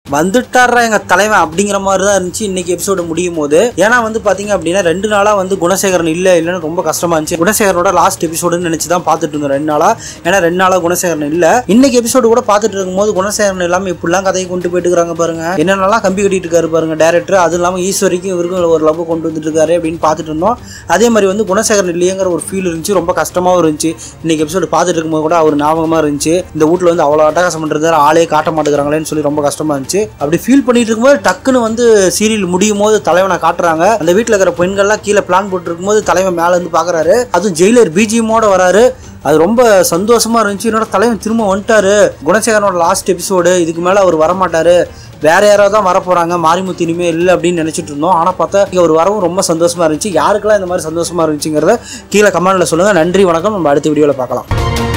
வந்துட்டாரா எங்க தலைவன் அப்படிங்கிற மாதிரி தான் இருந்துச்சு இன்னைக்கு எபிசோடு முடியும் போது. ஏன்னா வந்து பாத்தீங்க அப்படின்னா 2 நாளா வந்து குணசேகரன் இல்லைன்னு ரொம்ப கஷ்டமா இருந்துச்சு. குணசேகரனோட லாஸ்ட் எபிசோடுன்னு நினைச்சுதான் பாத்துட்டு இருந்தோம் 2 நாளா. ஏன்னா 2 நாளா குணசேகரன் இல்ல. இன்னைக்கு எபிசோடு கூட பாத்துட்டு இருக்கும்போது குணசேகரன் இல்லாம இப்படிலாம் கதையை கொண்டு போயிட்டு இருக்காங்க பாருங்க. என்னென்னலாம் கம்பி கட்டிட்டு இருக்காரு பாருங்க டேரக்டர். அது இல்லாம ஈஸ்வரிக்கும் இவருக்கும் ஒரு லவ் கொண்டு வந்துட்டு இருக்காரு அப்படின்னு பாத்துட்டு இருந்தோம். அதே மாதிரி வந்து குணசேகரன் இல்லையங்கிற ஒரு ஃபீல் இருந்துச்சு. ரொம்ப கஷ்டமாவும் இருந்துச்சு. இன்னைக்கு எபிசோடு பாத்துட்டு இருக்கும்போது கூட அவர் ஞாபகமா இருந்துச்சு. இந்த வீட்டுல வந்து அவ்வளவு அட்டகாசம் பண்றது ஆளே காட்ட மாட்டேங்கிறாங்களேன்னு சொல்லி ரொம்ப கஷ்டமா இருந்துச்சு. அப்படி ஃபீல் பண்ணிட்டு இருக்கும்போது டக்குன்னு வந்து சீரியல் முடியும் போது தலைவனை காட்டுறாங்க. அந்த வீட்டுல இருக்கிற பெண்கள்லாம் கீழே பிளான் போட்டு இருக்கும்போது தலைவன் மேல இருந்து பாக்குறாரு. அதுவும் ஜெயிலர் பிஜிஎம்மோட வராரு. அது ரொம்ப சந்தோஷமா இருந்துச்சு. என்னோட தலைவன் திரும்ப வந்துட்டாரு. குணசேகரனோட லாஸ்ட் எபிசோடு, இதுக்கு மேல அவர் வரமாட்டாரு, வேற யாராவது தான் வரப்போறாங்க, மாரிமுத்து இனிமே இல்லை அப்படின்னு நினைச்சிட்டு இருந்தோம். ஆனா பார்த்தா அவர் வரவும் ரொம்ப சந்தோஷமா இருந்துச்சு. யாருக்கெல்லாம் இந்த மாதிரி சந்தோஷமா இருந்துச்சுங்கிறத கீழே கமெண்ட்ல சொல்லுங்க. நன்றி, வணக்கம். நம்ம அடுத்த வீடியோல பார்க்கலாம்.